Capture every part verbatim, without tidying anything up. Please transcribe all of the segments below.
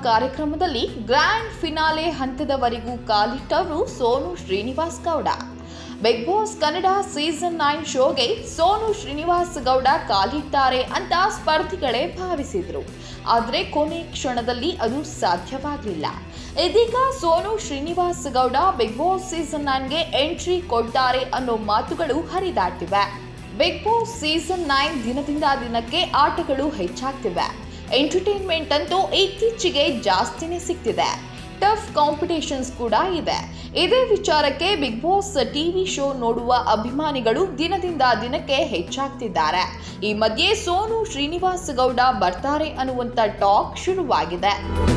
ಕಾರ್ಯಕ್ರಮದಲ್ಲಿ grand finale ಹಂತದವರೆಗೂ ಕಾಲಿಟ್ಟವರು Sonu Srinivas Gowda. Bigg Boss Kannada season nine ಶೋಗೆ ಸೋನು ಶ್ರೀನಿವಾಸ್ ಗೌಡ ಕಾಲಿಟ್ಟಾರೆ ಅಂತ ಸ್ಪರ್ಧಿಗಳೇ ಭಾವಿಸಿದ್ರು. ಆದರೆ ಕೊನೆ ಕ್ಷಣದಲ್ಲಿ ಅದು ಸಾಧ್ಯವಾಗಲಿಲ್ಲ. ಇದೀಗ Sonu Srinivas Gowda Bigg Boss season ನೈನ್ಗೆ ಎಂಟ್ರಿ ಕೊಡ್ತಾರೆ ಅನ್ನೋ ಮಾತುಗಳು ಹರಿದಾಡ್ತಿವೆ. ಬಿಗ್ ಬಾಸ್ ಸೀಸನ್ ನೈನ್ ದಿನದಿಂದ ದಿನಕ್ಕೆ ಆಟಗಳು ಹೆಚ್ಚಾಗ್ತಿವೆ. ಎಂಟರ್ಟೈನ್ಮೆಂಟ್ ಅಂತೂ ಇತ್ತೀಚೆಗೆ ಜಾಸ್ತಿನೇ ಸಿಗ್ತಿದೆ. ಟಫ್ ಕಾಂಪಿಟೇಷನ್ಸ್ ಕೂಡ ಇದೆ. ಇದೇ ವಿಚಾರಕ್ಕೆ ಬಿಗ್ ಬಾಸ್ ಟಿವಿ ಶೋ ನೋಡುವ ಅಭಿಮಾನಿಗಳು ದಿನದಿಂದ ದಿನಕ್ಕೆ ಹೆಚ್ಚಾಗ್ತಿದ್ದಾರೆ. ಈ ಮಧ್ಯೆ ಸೋನು ಶ್ರೀನಿವಾಸ್ ಗೌಡ ಬರ್ತಾರೆ ಅನ್ನುವಂತ ಟಾಕ್ ಶುರುವಾಗಿದೆ.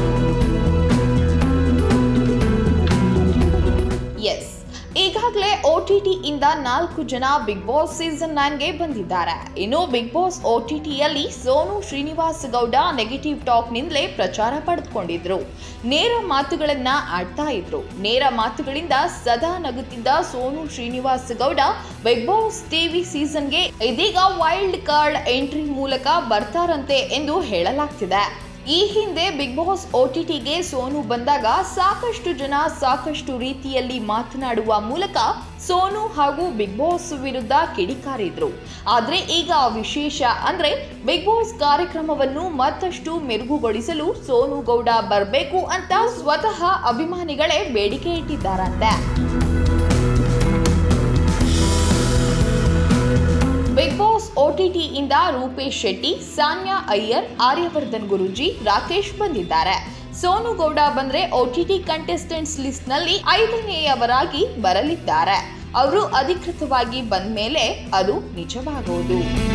ಎಸ್, ಈಗಾಗಲೇ ಓಟಿಟಿ ಇಂದ ನಾಲ್ಕು ಜನ ಬಿಗ್ ಬಾಸ್ ಸೀಸನ್ ನೈನ್ಗೆ ಬಂದಿದ್ದಾರೆ. ಇನ್ನು ಬಿಗ್ ಬಾಸ್ ಓಟಿಟಿಯಲ್ಲಿ ಸೋನು ಶ್ರೀನಿವಾಸ್ ಗೌಡ ನೆಗೆಟಿವ್ ಟಾಕ್ ನಿಂದಲೇ ಪ್ರಚಾರ ಪಡೆದುಕೊಂಡಿದ್ರು. ನೇರ ಮಾತುಗಳನ್ನ ಆಡ್ತಾ ಇದ್ರು. ನೇರ ಮಾತುಗಳಿಂದ ಸದಾ ನಗುತ್ತಿದ್ದ Sonu Srinivas Gowda Bigg Boss TV ಸೀಸನ್ಗೆ ಇದೀಗ ವೈಲ್ಡ್ ಕಾರ್ಡ್ ಎಂಟ್ರಿ ಮೂಲಕ ಬರ್ತಾರಂತೆ ಎಂದು ಹೇಳಲಾಗ್ತಿದೆ. ಈ ಹಿಂದೆ ಬಿಗ್ ಬಾಸ್ ಓಟಿಟಿಗೆ ಸೋನು ಬಂದಾಗ ಸಾಕಷ್ಟು ಜನ ಸಾಕಷ್ಟು ರೀತಿಯಲ್ಲಿ ಮಾತನಾಡುವ ಮೂಲಕ ಸೋನು ಹಾಗೂ ಬಿಗ್ ಬಾಸ್ ವಿರುದ್ಧ ಕಿಡಿಕಾರಿದ್ರು. ಆದ್ರೆ ಈಗ ವಿಶೇಷ ಅಂದ್ರೆ ಬಿಗ್ ಬಾಸ್ ಕಾರ್ಯಕ್ರಮವನ್ನು ಮತ್ತಷ್ಟು ಮೆರುಗುಗೊಳಿಸಲು ಸೋನು ಗೌಡ ಬರಬೇಕು ಅಂತ ಸ್ವತಃ ಅಭಿಮಾನಿಗಳೇ ಬೇಡಿಕೆ ಇಟ್ಟಿದ್ದಾರಂತೆ. ಬಿಗ್ ಬಾಸ್ ಓಟಿಟಿ ಇಂದ ರೂಪೇಶ್ ಶೆಟ್ಟಿ, ಸಾನ್ಯಾ ಅಯ್ಯರ್, ಆರ್ಯವರ್ಧನ್ ಗುರೂಜಿ, ರಾಕೇಶ್ ಬಂದಿದ್ದಾರೆ. ಸೋನು ಗೌಡ ಬಂದ್ರೆ ಓಟಿಟಿ ಕಂಟೆಸ್ಟೆಂಟ್ಸ್ ಲಿಸ್ಟ್ ನಲ್ಲಿ ಐದನೆಯವರಾಗಿ ಬರಲಿದ್ದಾರೆ. ಅವರು ಅಧಿಕೃತವಾಗಿ ಬಂದ ಮೇಲೆ ಅದು ನಿಜವಾಗುವುದು.